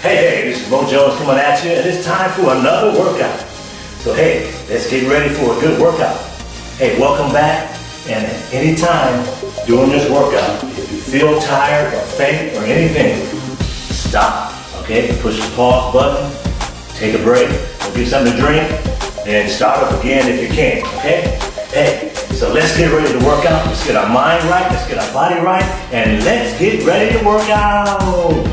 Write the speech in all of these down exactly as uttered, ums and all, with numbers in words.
Hey, hey, this is Mo Jones coming at you, and it's time for another workout. So hey, let's get ready for a good workout. Hey, welcome back, and at any time during this workout, if you feel tired or faint or anything, stop, okay? Push the pause button, take a break, go get something to drink, and start up again if you can, okay? Hey, so let's get ready to work out. Let's get our mind right, let's get our body right, and let's get ready to work out.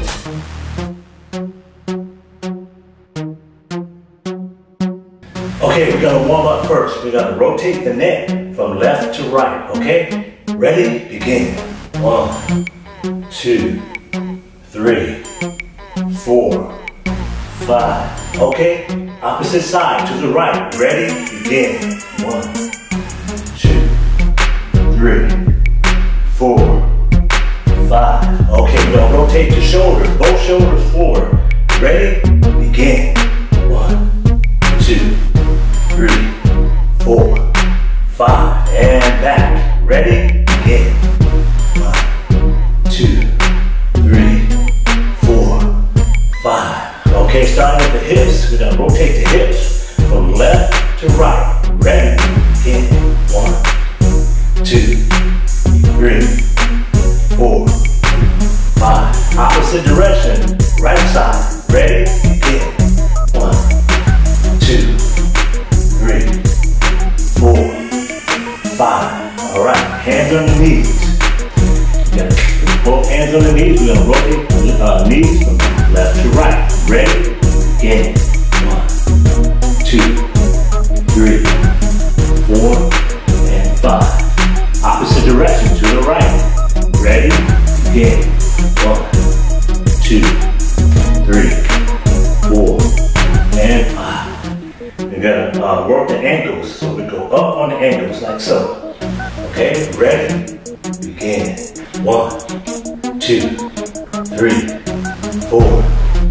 Okay, we're gonna warm up first. We're gonna rotate the neck from left to right, okay? Ready? Begin. One, two, three, four, five. Okay, opposite side to the right. Ready? Begin. One, two, three, four, five. Okay, we're gonna rotate the shoulders, both shoulders forward. Ready? Begin. One, two, three, four, five, and back. Ready? Begin. One, two, three, four, five. Okay, starting with the hips, we're gonna rotate the hips from left to right. Ready? Begin. One, two, three, four, five. Opposite direction, right side. Ready? Begin. One, two, three, four, five. All right, hands on the knees. You gotta put both hands on the knees. We're gonna rotate the uh, knees from left to right. Ready? Begin. One, two, three, four, and five. Opposite direction to the right. Ready? Begin. One, two, three, four, and five. We're gonna uh, work the ankles, so we go up on the ankles like so. Okay, ready? Begin. One, two, three, four,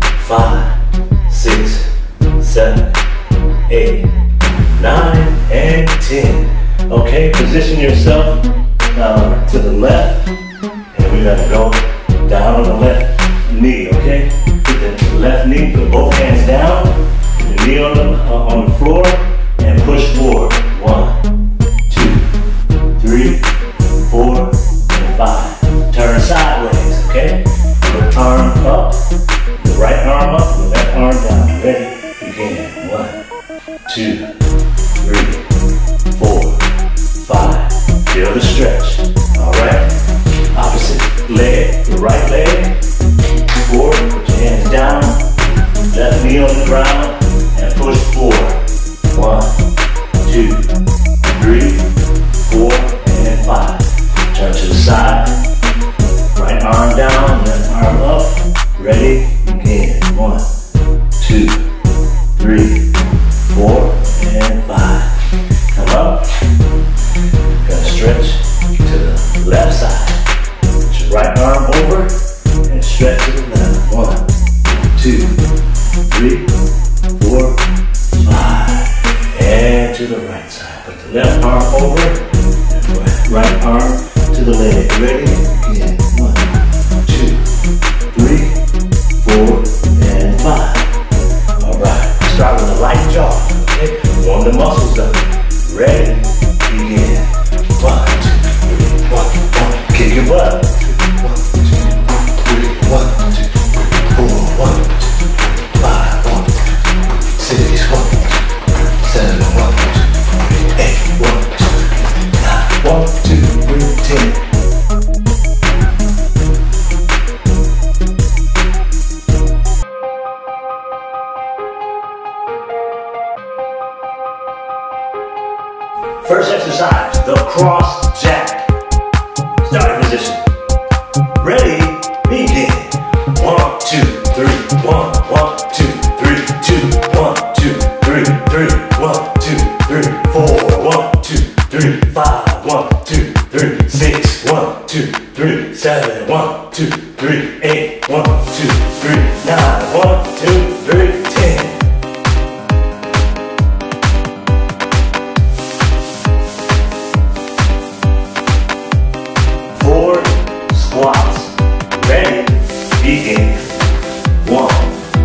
five, six, seven, eight, nine, and ten. Okay, position yourself uh, to the left, and we're gonna go down on the left knee. Okay, put the left knee, put both hands down, put the knee on the uh, on the floor, and push forward. One, two, three, four, and five. Turn sideways. Okay, the arm up, the right arm up, the left arm down. Ready? Begin. One, two, three, four, five. Feel the stretch. All right. Opposite leg, the right leg. Forward. Put your hands down. Left knee on the ground and push forward. One, two, three, four, and five. Turn to the side. Right arm down, left arm up. Ready? Begin. One, two, three, four, and five. Come up. Gonna stretch to the left side. Put your right arm over and stretch to the left. One, two, three, four, five. And to the right side. Put the left arm over and right arm to the leg. Ready? Begin. One, two, three, four, and five. All right. Start with a light jog. Okay. Warm the muscles up. Ready? Begin. One, two, three, one, one. Kick your butt. One, two, three, one, two, three, four, one, two, three, five, one, two, six, one, two, seven, one, two, three, eight, one, two, nine, one, two, three, ten. First exercise, the cross jack. Starting position. Ready? Begin. One, two, three, one, one, two, three, two, one, two, three, three, one, two, three, four, one, two, three, five, one, two, three, six, one, two, three, seven, one, two, three, eight, one, two, three, nine, one, two, three, ten. Squats. Ready? Begin. One,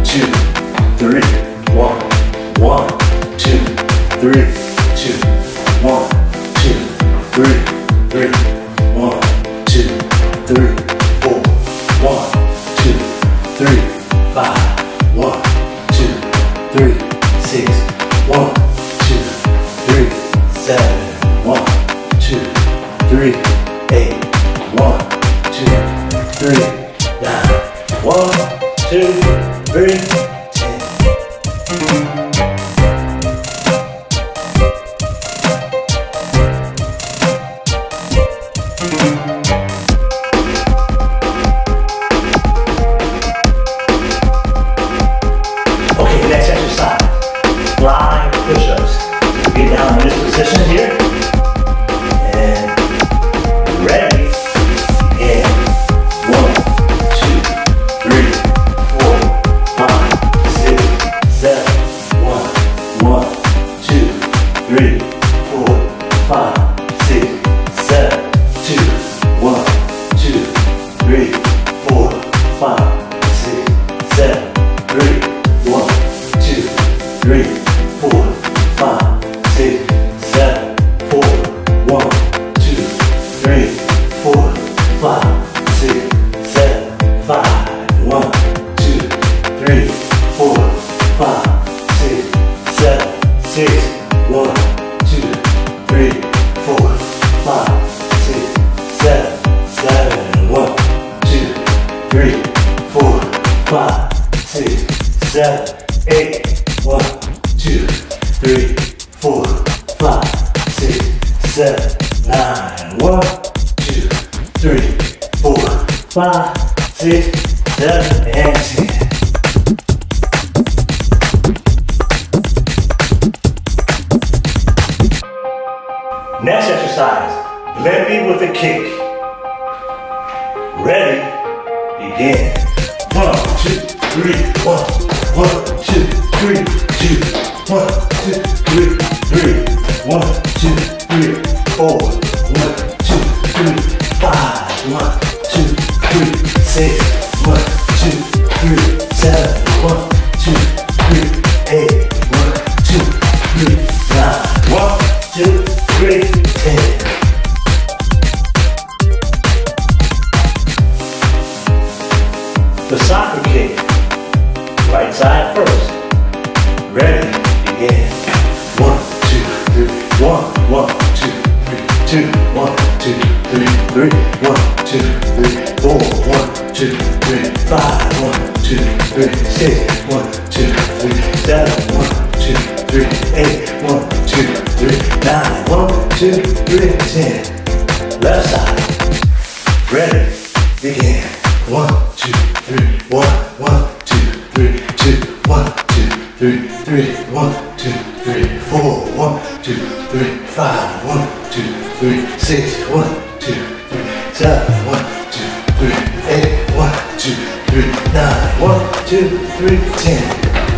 eight. One, two, three, nine. One, two, three, ten. Okay, next exercise. Flying push-ups. Get down in this position here. And ready. And one, two, three, four, five, six, seven. One, one, two, three, four, five, six, seven, two, one, two, three, four, five, six, seven, three, one, two, three, four, five, six, seven, four, one, two, three, four, five, six, seven, five, one, two, three, four, five, six, seven, six, one, two, three, four, five, six, seven, seven, one, two, three, four, five, six, seven, eight, one, two, three, four, five, six, seven, nine, one, two, three, four, five, six, seven, and ten. Next exercise, blend me with a kick. Ready, begin. One, two, three, one, one, two, three, two, one, two, three, three, one, two, three, four, one, two, three, five, one, two, three, six, one, two, three, seven, one, two, three, eight, one, two, three, nine, one, two, three, ten. The soccer kick. Right side first. Ready, begin. One, two, three, one, one, two, three, two, one, two, three, three, one, two, three, four, one, two, three, five, one, two, three, six, one, two, three, seven, one, two, three, eight, one, two, three, nine, one, two, three, ten. Left side. Ready, begin. One, two, three, one, one, two, three, two, one, two, three, three, one, two, three, four, one, two, three, five, one, two, three, six, one, two, three, seven, one, two, three, eight, one, two, three, nine, one, two, three, ten.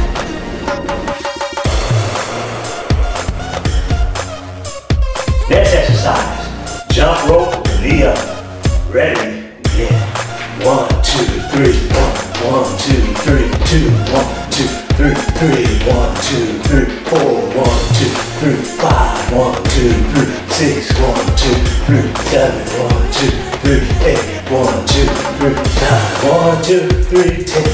Next exercise, jump rope, knee up. Ready, begin. One, two, three, one, one, two, three, two, one, two, three, three, one, two, three, four, one, two, three, five, one, two, three, six, one, two, three, seven, one, two, three, eight, one, two, three, nine, one, two, three, ten.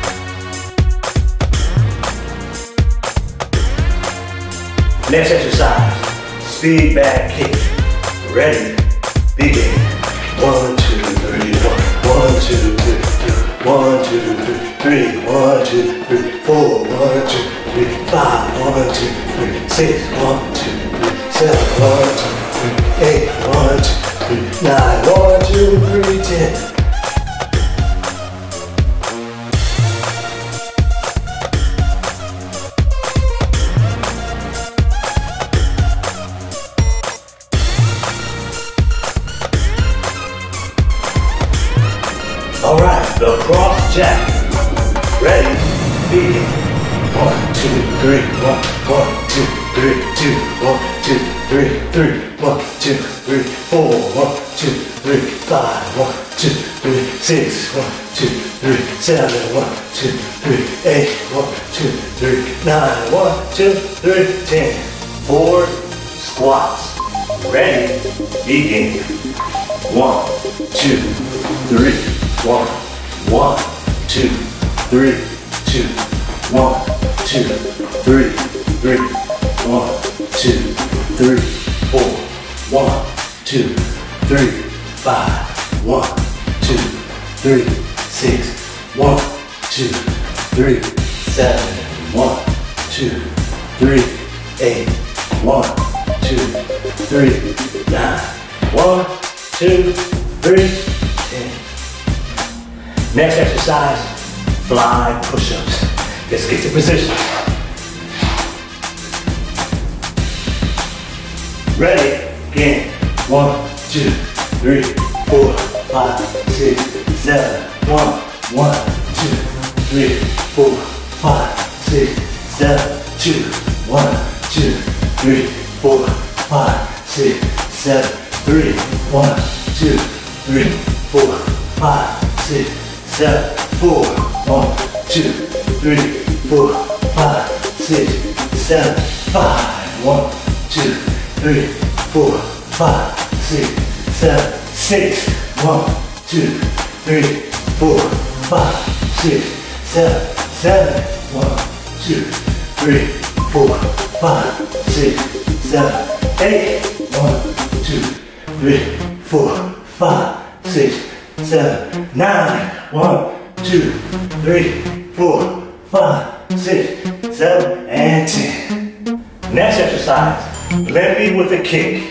Next exercise, speed back kick. Ready, begin. One, two, three, one, one, two, three, two, one, two, three, three, one, two, three, four, one, two, three, five, one, two, three, six, one, two, three, seven, one, two, three, eight, one, two, three, nine, one, two, three, ten. All right, the cross jack. Ready, begin. One, two, three, one, one, two, three, two, one, two, three, three, one, two, three, four, one, two, three, five, one, two, three, six, one, two, three, seven, one, two, three, eight, one, two, three, nine, one, two, three, ten. Four squats. Ready, begin. One, two, three, one, one, two, three, two, one, two, three, three, one, two, three, four, one, two, three, five. One, two, three, six. One, two, three, seven. One, two, three, eight. One, two, three, nine. One, two, three, ten. Next exercise, fly push-ups. Let's get to position. Ready, again. One, two, three, four, five, six, seven. One, one, two, three, four, five, six, seven, two. One, two, three, four, five, six, seven, three. One, two, three, four, five, six, seven, four. One, two, three, four, five, six, seven, five. One, two, three, four, five, six, seven, six. One, two, three, four, five, six, seven, seven. One, two, three, four, five, six, seven, eight. One, two, three, four, five, six, seven, nine. One, two, three, four, five, six, seven, and ten. Next exercise, limping with a kick.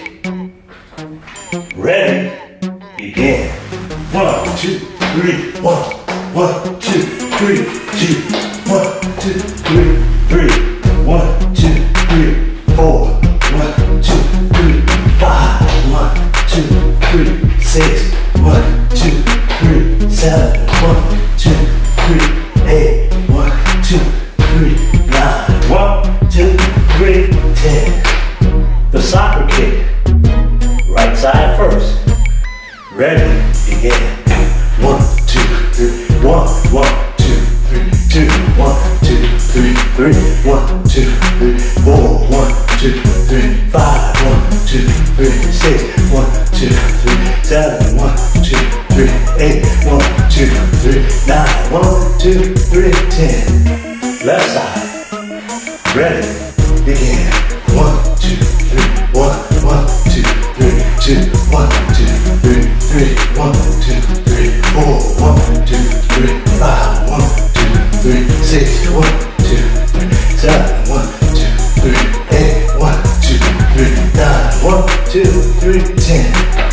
Ready, begin. One, two, three, one, one, two, three, two, one, two, three, three, one, two, three, four, one, two, three, five, one, two, three, six, one, two, three, seven, one, two, three, eight, one, two, three, nine, one, two, three, ten. The soccer kick. Right side first. Ready, begin. One, two, three, one, one, two, three, two, one, two, three, three, one, two, three, four, one, two, three, five, one, two, three, six, one, two, three, seven, one, two, three, eight, one, two, three, nine, one, two, three, ten. Left side. Ready, begin. One, two, three, one, one, two, three, two, one, two, three, three, one, two, three, four, one, two, three, five, one, two, three, six, one, two, three, seven, one, two, three, eight, one, two, three, nine, one, two, three, ten.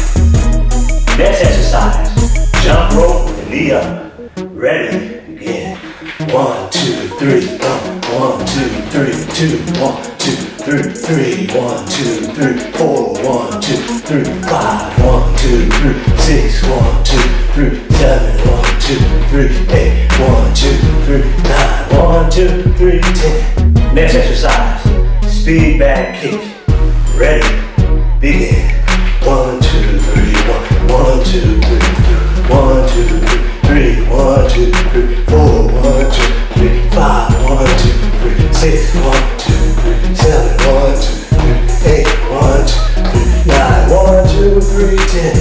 Next exercise, jump rope with the knee up. Ready, begin. One, two, three, one, one, two, three, two, one, two, three, three, one, two, three, four, one, two, three, five, one, two, three, six, one, two, three, seven, one, two, three, eight, one, two, three, nine, one, two, three, ten. Next exercise, speed bag kick. Ready, begin. One, two, three, one, one, two, three, three, one, two, three, three, one, two, three, four, one, two, three, five, one, two, three, six, one, two, three, seven, one, two, three, eight, one, two, three, nine, one, two, three, ten.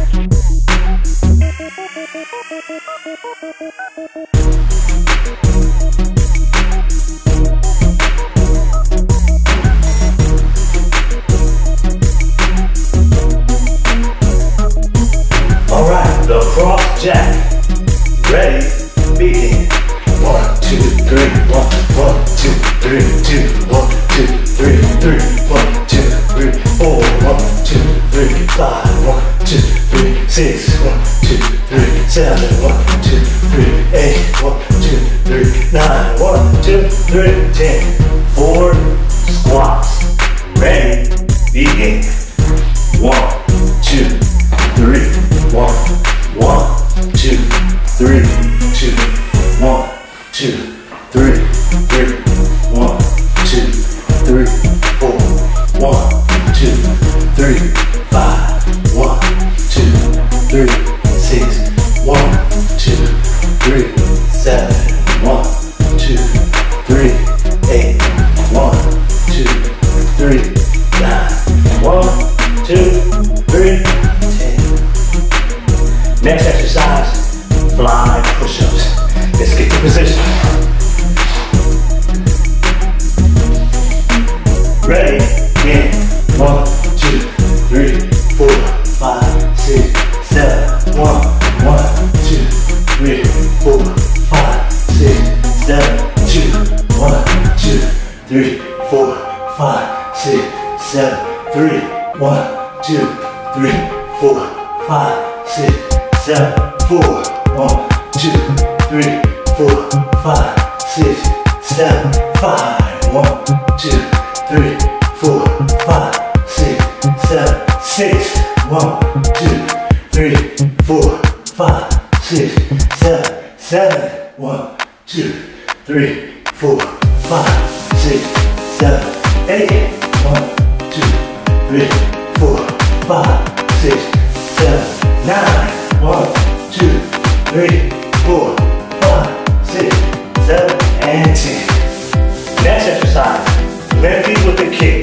All right, the cross jack. Ready, begin. One, two, three, one, one, two, three, two, one, two, three, three, one, two, three, four, one, two, three, five, one, two, three, six, one, two, three, seven, one, two, three, eight, one, two, three, nine, one, two, three, ten. Four squats. Ready, begin. One, two, three, one, one, two, three, two, one, two, three, three, one, two, three, four, one, two, three, five, one, two, three, six, one, two, three, seven, one, two, three, eight, one, two, three, nine, one, two, three, ten. Next exercise, fly push-ups. Let's get to position. Ready, begin. One, two, three, four, five, six, seven. one, one, two, three, four, five, six, seven, two, one, two, three, four, five, six, seven, three, one, two, three, four, five, six, seven, four, one, two, three, four, five, six, seven, five, one, two, three, four, five, six, seven, six, one, two, three, four, five, six, seven, seven, one, two, three, four, five, six, seven, eight, one, two, three, four, five, six, seven, nine, one, two, three, four, five, six, seven, and ten. Next exercise, left feet with a kick.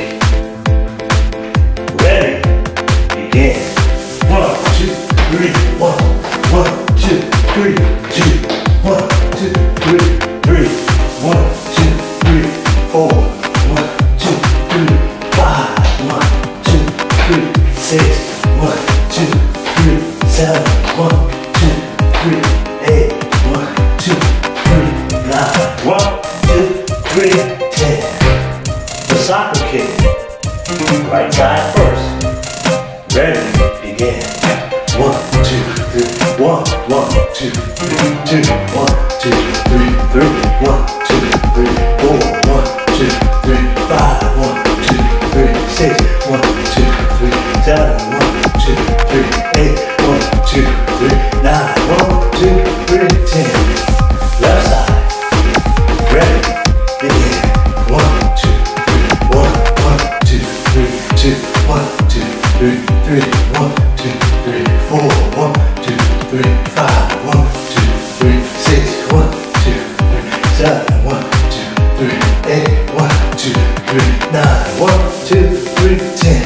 Ready, begin. One, two, three, one, one, two, three, two, one, two, three, three, one, two, three, four, one, two, three, five, one, two, three, six, one, two, three, seven, one, two, three, eight, one, two, three, nine, one, two, three, ten. The soccer kick. Right side first. Ready, begin. One, two, three, one, one, two, three, two, one, two, three, three, one, two, three, four, one, two, three, five, one, two, three, six, one, two, three, seven, one, two, three, eight, one, two, three, nine, one, two, three, ten. Left side. Ready, begin. One, two, three, one, one, two, three, two, one, two, three, three, one, two, three, four, one, two, three, five, one, two, three, six, one, two, three, seven, one, two, three, eight, one, two, three, nine, one, two, three, ten.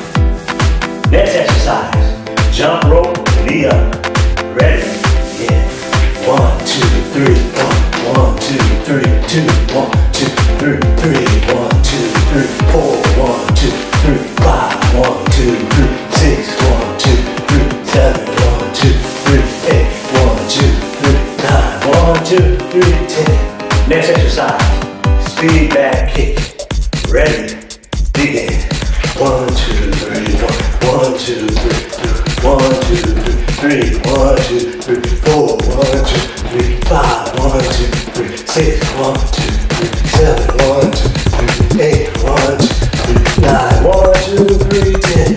Next exercise, jump rope, knee up. Ready, yeah. One, two, three, one, one, two, three, two, one, two, three, three, one, two, three, four, one, two, three, five, one, two, three, six, one, two, three, seven, one, two, three, eight, one, two, three, nine, one, two, three, ten. Next exercise, speed back kick. Ready, begin. One, two, three, one, one, two, three, two, one, two, three, three, one, two, three, four, one, two, three, five, one, two, three, six, one, two, three, seven, one, two, three, eight, one, two, three, nine, one, two, three, ten.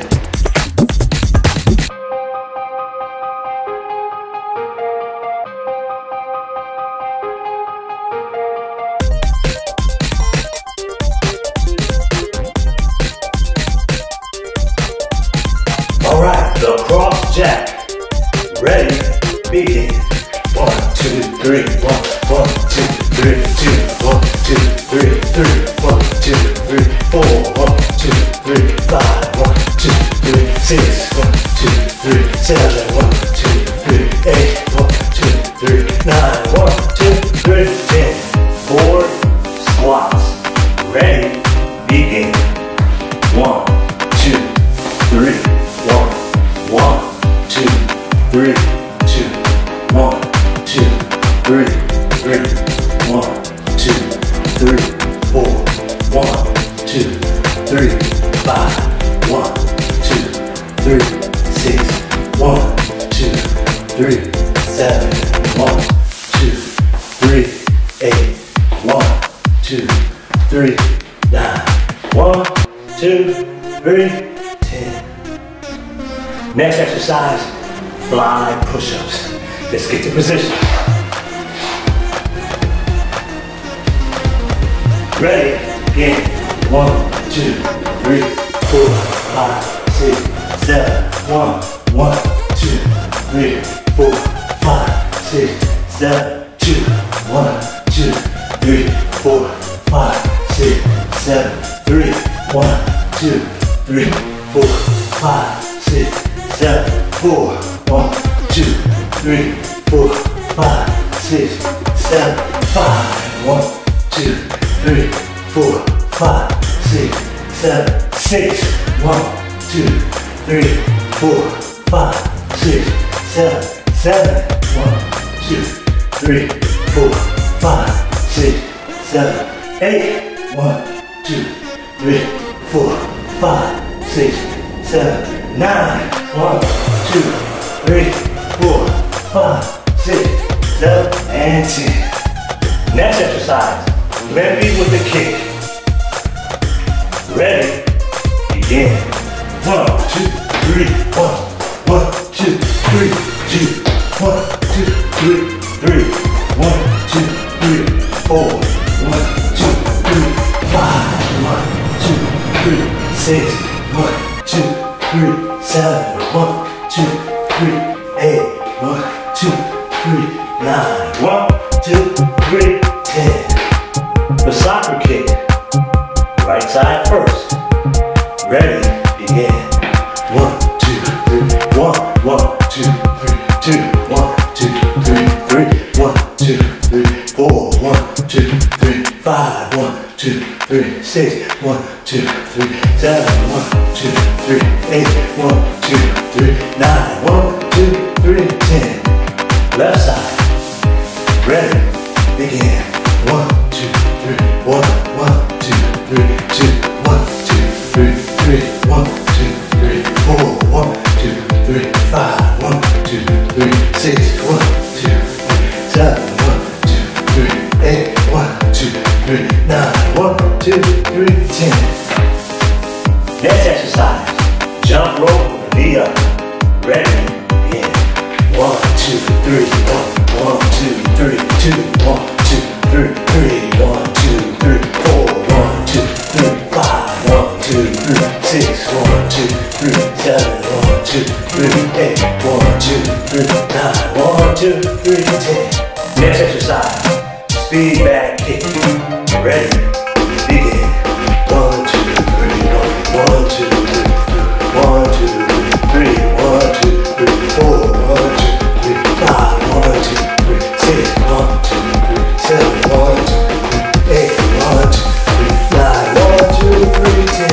All right, the cross jack. Ready, begin. One, two, three, one, one, two, three, two, one, two, three, three, one, two, three, four, one, two, three, five, one, two, three, six, one, two, three, seven, one, two, three, eight, one, two, three, nine, one, two, three, ten. Four squats. Ready, begin. One, two, three, one, one, two, three, two, one, two, three, three, one, two, three, four, one, two, three, five, one, two, three, six, one, two, three, seven, one, two, three, eight, one, two, three, nine, one, two, three, ten. Next exercise, fly push-ups. Let's get to position. Ready, begin. One, two, three, four, five, six, seven, one, one, two, three, four, five, six, seven, two, one, two, three, four, five, six, seven, three, one, two, three, four, five, six, seven, four, one, two, three, four, five, six, seven, five, one, two, three, four, five, six, seven, six, one, two, three, four, five, six, seven, seven. One, two, three, four, five, six, seven, eight. One, two, three, four, five, six, seven, nine. One, two, three, four, five, six, seven, and ten. Next exercise, left feet with the kick. Ready, begin. One, two, three, one, one, two, three, two, one, two, three, three, one, two, three, four, one, two, three, five, one, two, three, six, one, two, three, seven, one, two, three, eight, one, two, three, nine, one, two, three, ten. The soccer kick. Right side first. Ready, begin. One, two, three, one, one, two, three, two, one, two, three, three, one, two, three, four, one, two, three, five, one, two, three, six, one, two, three, seven, one, two, three, eight, one, two, three, nine, one, two, three, ten. Left side. Ready, begin. One, two, three, one, one, two, three, two, one, two, three, three, one, two, three, four, one, two, three, five, one, two, three, six, one, two, three, seven, one, two, three, eight, one, two, three, nine, one, two, three, ten. Next exercise, jump rope, knee up. Ready, begin. One, two, three, one, one, two, three, two, one, two, three, three, one, two, three, four, one, two, three, five, one, two, three, six, one, two, three, seven, one, two, three, eight, one, two, three, nine, one, two, three, ten. Next exercise, speed back kick. Ready, begin. One, two, three, one, one, two, three, one, two, three, one, two, three, four, one, two, three, five, one, two, three, six, one, two, three, seven, one, two, three, eight, one, two, three, nine, one, two, three, ten.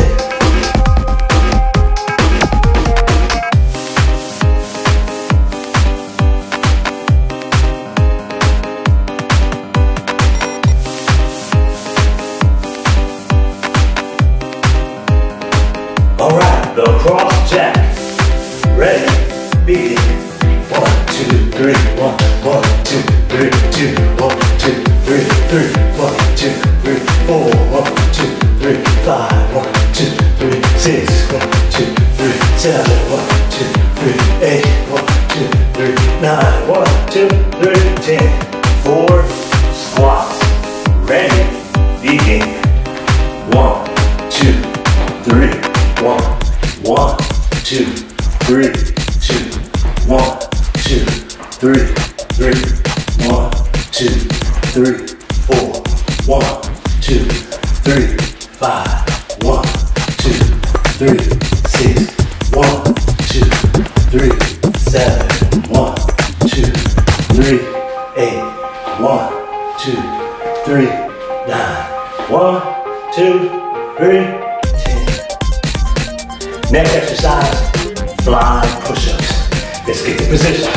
All right, the cross jack. Ready, begin. One, two, three, one, one, two, three, two, one, two, three, three, one, two, three, four, one, two, three, five, one, two, three, six, one, two, three, seven, one, two, three, eight, one, two, three, nine, one, two, three, ten. Four squats. Ready, begin. One, two, three, one, one, two, three, two, one, two, three, three, one, two, three, four, one, two, three, five, one, two, three, six, one, two, three, seven, one, two, three, eight, one, two, three, nine, one, two, three, ten. Next exercise, fly push-ups. Let's get the position.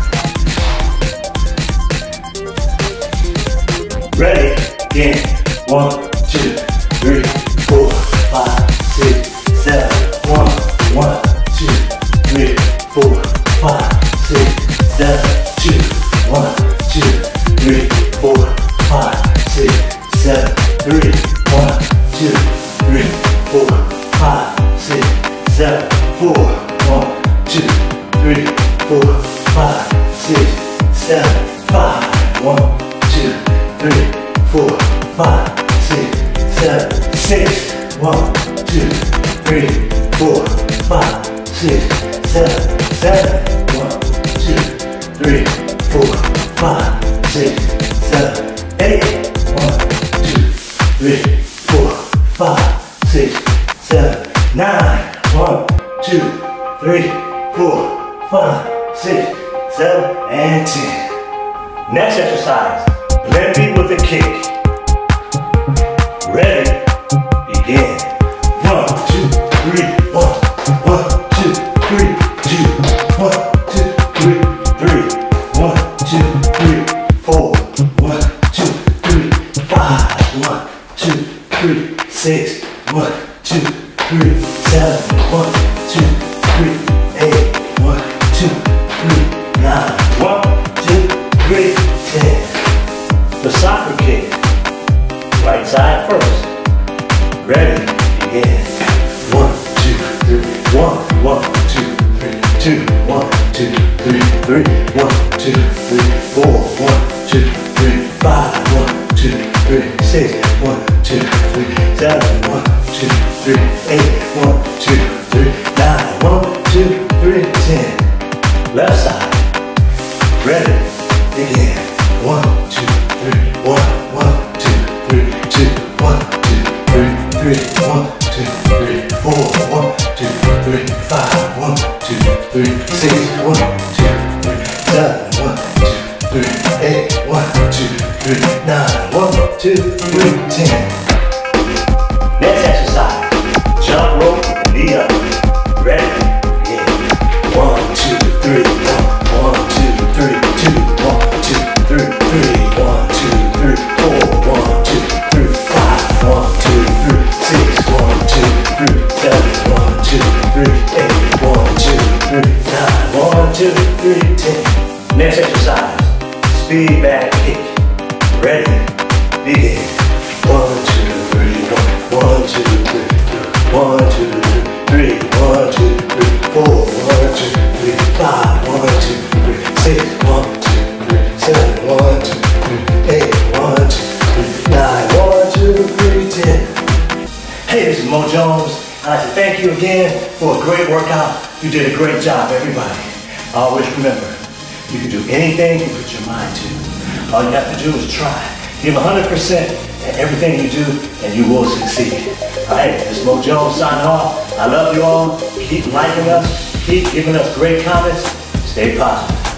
Ready, again. One, two, three, four, five, six, seven, one, one, two, three, four, five, six, seven, two, one, two, three, four, five, six, seven, three, one, two, three, four, five, six, seven, four, one, two, three, four, five, six, seven, five, one, two, three, four, five, six, seven, six, one, two, three, four, five, six, seven, seven, one, two, three, four, five, six, seven, eight, one, two, three, four, five, six, seven, nine, one, two, three, four, five, six, seven, and ten. Next exercise, left feet with a kick. Ready, begin. One, two, three, one, one, two, three, two, one, two, three, one, two, three, four, one, two, three, five, one, two, three, six, one, two, three, seven, one, two, three, eight, one, two, three, nine, one, two, three, ten. Left side. Ready? Begin. One, two, three, one, one, two, three, two, one, two, three, three, one, two, three, four, one, two, three, five, one, two, three, six, one, two, three, seven, one, two, three, eight, one, two, three, nine, one, two, three, ten. Next exercise. Jump rope with the knee up. Ready? Begin. One, two, three, one, one, two, three, two, one, two, three, three, one, two, three, four, one, two, three, five, one, two, three, six, one, two, three, seven, one, two, three, eight, one, two, three, nine, one, two, three, ten. Next exercise. Speed bag kick. Ready? Begin. One, two, three, one, one, two, three, one, two, three, one, two, three, four, one, two, three, five, one, two, three, six, one, two, three, seven, one, two, three, eight, one, two, three, nine, one, two, three, ten. Hey, this is Mo Jones. I'd like to thank you again for a great workout. You did a great job, everybody. Always remember, you can do anything you put your mind to. All you have to do is try. Give one hundred percent in everything you do, and you will succeed. All right, this is Mo Jones signing off. I love you all. Keep liking us. Keep giving us great comments. Stay positive.